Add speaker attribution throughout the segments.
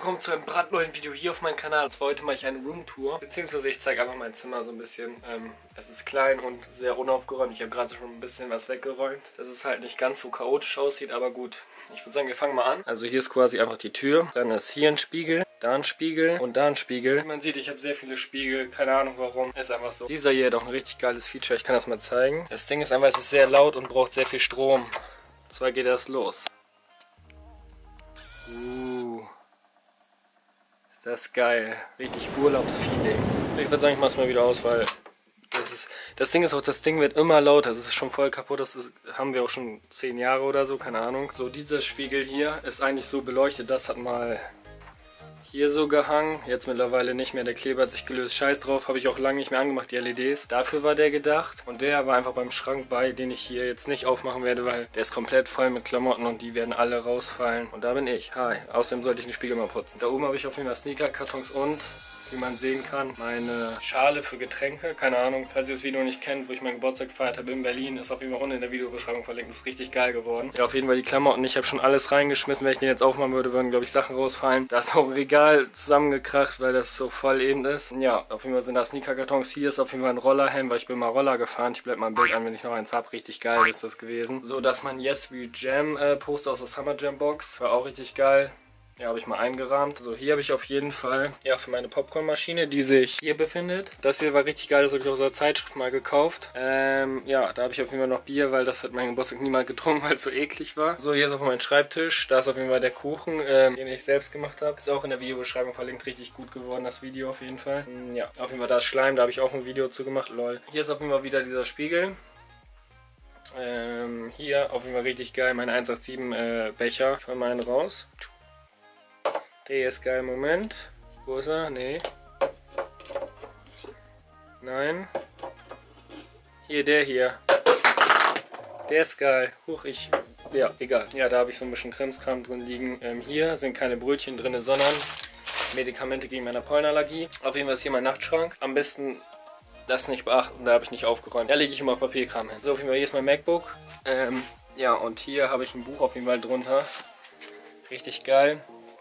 Speaker 1: willkommen zu einem brandneuen Video hier auf meinem Kanal. Und zwar heute mache ich eine Roomtour, beziehungsweise ich zeige einfach mein Zimmer so ein bisschen. Es ist klein und sehr unaufgeräumt. Ich habe gerade schon ein bisschen was weggeräumt, dass es halt nicht ganz so chaotisch aussieht, aber gut. Ich würde sagen, wir fangen mal an. Also hier ist quasi einfach die Tür, dann ist hier ein Spiegel, da ein Spiegel und da ein Spiegel. Wie man sieht, ich habe sehr viele Spiegel, keine Ahnung warum, ist einfach so. Dieser hier hat auch ein richtig geiles Feature, ich kann das mal zeigen. Das Ding ist einfach, es ist sehr laut und braucht sehr viel Strom. Und zwar geht das los. Ist das geil. Richtig Urlaubsfeeling. Ich würde sagen, ich mach's mal wieder aus, weil das Ding ist auch, das Ding wird immer lauter. Das ist schon voll kaputt. Haben wir auch schon 10 Jahre oder so, keine Ahnung. So, dieser Spiegel hier ist eigentlich so beleuchtet. Das hat mal hier so gehangen. Jetzt mittlerweile nicht mehr. Der Kleber hat sich gelöst. Scheiß drauf. Habe ich auch lange nicht mehr angemacht, die LEDs. Dafür war der gedacht. Und der war einfach beim Schrank bei, den ich hier jetzt nicht aufmachen werde, weil der ist komplett voll mit Klamotten und die werden alle rausfallen. Und da bin ich. Hi. Außerdem sollte ich den Spiegel mal putzen. Da oben habe ich auf jeden Fall Sneaker-Kartons und, wie man sehen kann, meine Schale für Getränke. Keine Ahnung, falls ihr das Video nicht kennt, wo ich meinen Geburtstag gefeiert habe in Berlin, ist auf jeden Fall unten in der Videobeschreibung verlinkt. Das ist richtig geil geworden. Ja, auf jeden Fall die Klamotten. Ich habe schon alles reingeschmissen. Wenn ich den jetzt aufmachen würde, würden, glaube ich, Sachen rausfallen. Da ist auch ein Regal zusammengekracht, weil das so voll eben ist. Ja, auf jeden Fall sind da Sneaker-Kartons. Hier ist auf jeden Fall ein Rollerhelm, weil ich bin mal Roller gefahren. Ich blende mal ein Bild an, wenn ich noch eins habe. Richtig geil ist das gewesen. So, dass man Yes We Jam Poster aus der Summer Jam Box. War auch richtig geil. Ja, habe ich mal eingerahmt. So, hier habe ich auf jeden Fall, ja, für meine Popcornmaschine, die sich hier befindet. Das hier war richtig geil, das habe ich aus der Zeitschrift mal gekauft. Ja, da habe ich auf jeden Fall noch Bier, weil das hat mein Geburtstag niemand getrunken, weil es so eklig war. So, hier ist auf meinem Schreibtisch, da ist auf jeden Fall der Kuchen, den ich selbst gemacht habe. Ist auch in der Videobeschreibung verlinkt, richtig gut geworden, das Video auf jeden Fall. Ja, auf jeden Fall da ist Schleim, da habe ich auch ein Video zu gemacht, lol. Hier ist auf jeden Fall wieder dieser Spiegel. Hier auf jeden Fall richtig geil, mein 187 Becher. Ich hol mal einen raus. Der ist geil, Moment. Wo ist er? Nee. Nein. Hier, der hier. Der ist geil. Huch, ja, egal. Ja, da habe ich so ein bisschen Krimskram drin liegen. Hier sind keine Brötchen drin, sondern Medikamente gegen meine Pollenallergie. Auf jeden Fall ist hier mein Nachtschrank. Am besten das nicht beachten, da habe ich nicht aufgeräumt. Da lege ich immer Papierkram hin. So, auf jeden Fall, hier ist mein MacBook. Ja, und hier habe ich ein Buch auf jeden Fall drunter. Richtig geil.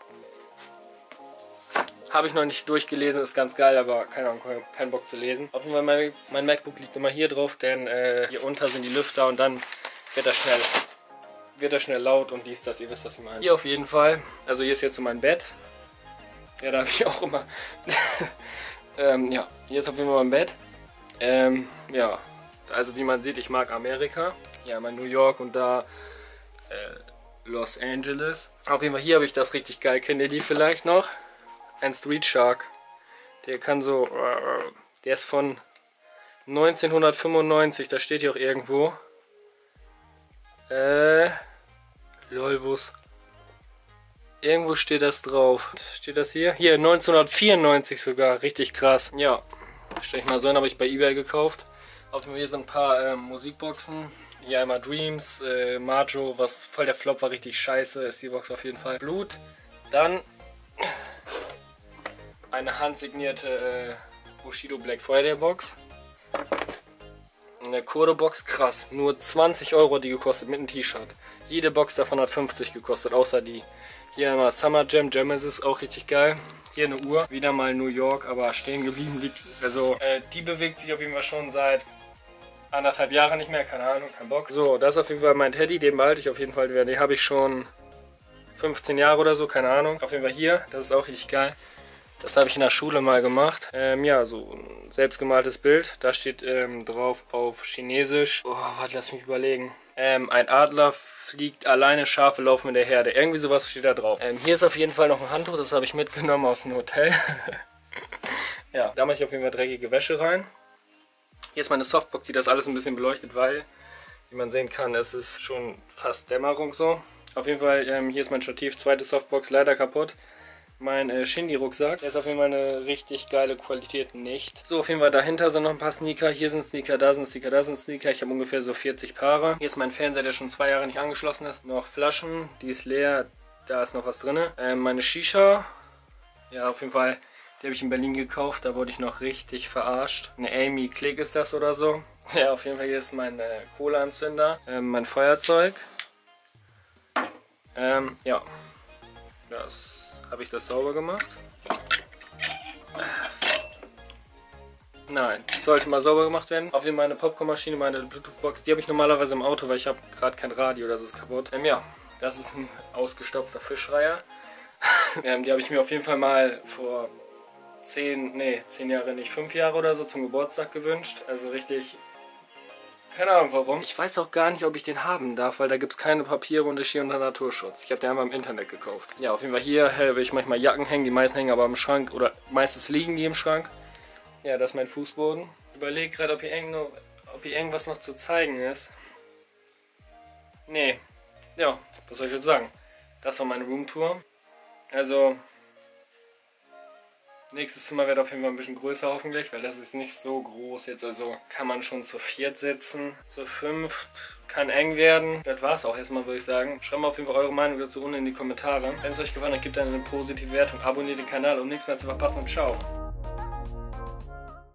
Speaker 1: Habe ich noch nicht durchgelesen, ist ganz geil, aber keine Ahnung, keinen Bock zu lesen. Auf jeden Fall, mein MacBook liegt immer hier drauf, denn hier unter sind die Lüfter und dann wird das schnell laut und dies, das, ihr wisst, was ich meine. Hier auf jeden Fall, also hier ist jetzt so mein Bett. Ja, da habe ich auch immer. Ja, hier ist auf jeden Fall mein Bett. Ja, also wie man sieht, ich mag Amerika. Ja, mein New York und da Los Angeles. Auf jeden Fall, hier habe ich das richtig geil. Kennt ihr die vielleicht noch? Ein Street Shark. Der kann so... Der ist von 1995. Da steht hier auch irgendwo. Lolvus. Irgendwo steht das drauf. Steht das hier? Hier, 1994 sogar. Richtig krass. Ja. Stell ich mal so hin, habe ich bei eBay gekauft. Auf dem hier sind ein paar Musikboxen. Hier einmal Dreams, Majo, was voll der Flop war, richtig scheiße. Ist die Box auf jeden Fall. Blut. Dann... eine handsignierte Bushido Black Friday Box. Eine Kurdo Box, krass. Nur 20 Euro die gekostet mit einem T-Shirt. Jede Box davon hat 50 gekostet, außer die. Hier einmal Summer Jam, Genesis, auch richtig geil. Hier eine Uhr, wieder mal New York, aber stehen geblieben liegt. Also die bewegt sich auf jeden Fall schon seit 1,5 Jahren nicht mehr, keine Ahnung, kein Bock. So, das ist auf jeden Fall mein Teddy, den behalte ich auf jeden Fall. Den habe ich schon 15 Jahre oder so, keine Ahnung. Auf jeden Fall hier, das ist auch richtig geil. Das habe ich in der Schule mal gemacht. Ja, so ein selbstgemaltes Bild. Da steht drauf auf Chinesisch. Oh, warte, lass mich überlegen. Ein Adler fliegt alleine, Schafe laufen in der Herde. Irgendwie sowas steht da drauf. Hier ist auf jeden Fall noch ein Handtuch. Das habe ich mitgenommen aus dem Hotel. Ja, da mache ich auf jeden Fall dreckige Wäsche rein. Hier ist meine Softbox, die das alles ein bisschen beleuchtet, weil, wie man sehen kann, es ist schon fast Dämmerung so. Auf jeden Fall, hier ist mein Stativ, zweite Softbox, leider kaputt. Mein Shindy-Rucksack. Der ist auf jeden Fall eine richtig geile Qualität, nicht. So, auf jeden Fall dahinter sind noch ein paar Sneaker. Hier sind Sneaker, da sind Sneaker, da sind Sneaker. Ich habe ungefähr so 40 Paare. Hier ist mein Fernseher, der schon 2 Jahre nicht angeschlossen ist. Noch Flaschen, die ist leer. Da ist noch was drin. Meine Shisha. Ja, auf jeden Fall, die habe ich in Berlin gekauft. Da wurde ich noch richtig verarscht. Eine Amy Click ist das oder so. Ja, auf jeden Fall, hier ist mein Kohleanzünder. Mein Feuerzeug. Ja. Das Habe ich das sauber gemacht? Nein, sollte mal sauber gemacht werden. Auch wie meine Popcornmaschine, meine Bluetooth-Box, die habe ich normalerweise im Auto, weil ich habe gerade kein Radio, das ist kaputt. Ja, das ist ein ausgestopfter Fischreiher. Die habe ich mir auf jeden Fall mal vor 10 Jahre nicht, 5 Jahre oder so zum Geburtstag gewünscht. Also richtig, keine Ahnung warum. Ich weiß auch gar nicht, ob ich den haben darf, weil da gibt es keine Papiere und ist hier unter Naturschutz. Ich habe den einmal im Internet gekauft. Ja, auf jeden Fall hier habe ich manchmal Jacken hängen, die meisten hängen aber im Schrank oder meistens liegen die im Schrank. Ja, das ist mein Fußboden. Ich überlege gerade, ob hier irgendwas noch zu zeigen ist. Nee. Ja, was soll ich jetzt sagen? Das war meine Roomtour. Also, nächstes Zimmer wird auf jeden Fall ein bisschen größer hoffentlich, weil das ist nicht so groß jetzt. Also kann man schon zu 4 sitzen. Zu 5 kann eng werden. Das war's auch erstmal, würde ich sagen. Schreibt mal auf jeden Fall eure Meinung dazu unten in die Kommentare. Wenn es euch gefallen hat, gebt eine positive Wertung, abonniert den Kanal, um nichts mehr zu verpassen und ciao.